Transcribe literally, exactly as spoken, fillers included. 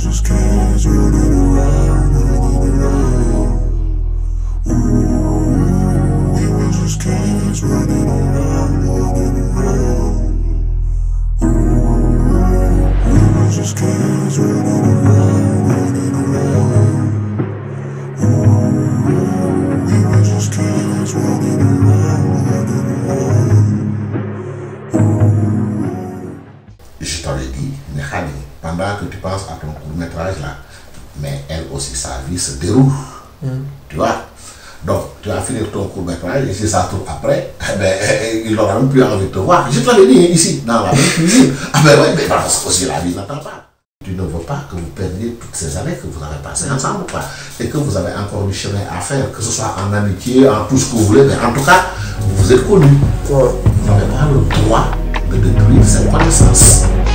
just kids running around, running around. Ooh, we were just kids running around, running around. Ooh, we were just kids running around, running around. Ooh, we were just kids running around, running around. Je t'avais dit, Nehani, pendant que tu penses à ton court-métrage là, mais elle aussi, sa vie se déroule. Mm. Tu vois? Donc, tu vas finir ton court-métrage et si ça tourne après, eh ben, il n'aura même plus envie de te voir. Je te l'avais dit ici, dans la même cuisine. Ah ben oui, mais parce que aussi la vie n'attend pas. Tu ne veux pas que vous perdiez toutes ces années que vous avez passées ensemble, quoi, et que vous avez encore du chemin à faire, que ce soit en amitié, en tout ce que vous voulez, mais en tout cas, vous êtes connus. Ouais. Vous n'avez pas le droit de détruire cette connaissance.